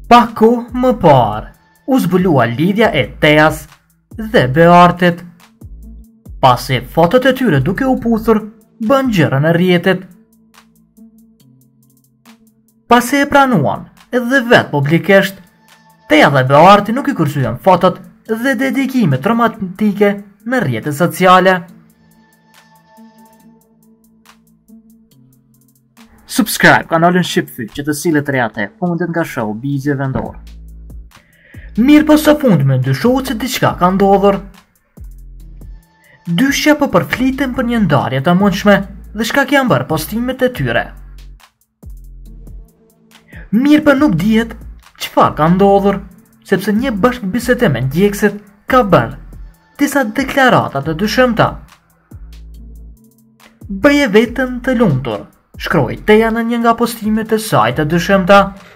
Pak kohë më parë, u zbulua lidhja e Teas dhe Beartit, pasi fotot e tyre duke u puthur bën gjërën e rrjetit. Pasi e pranuan edhe vetë publikisht, Tea dhe Bearti nuk i kursyen fotot dhe dedikimet romantike në rrjetet sociale. Subscribe kanalin Shqipfyq që të sillet rehat e fundit nga show Bizje Vendor. Mirë po së fundi me ndryshuar se diçka ka ndodhur. Dyshja po përfliten për një ndarje të mundshme dhe shka janë bërë postimet e tyre. Mirë po nuk dihet çfarë ka ndodhur, sepse një bashkëbisedë me ndjekësit ka bërë disa deklarata të dyshimta. Bëje veten të lumtur, shkroi Teja në një nga postimet e saj të dyshimta.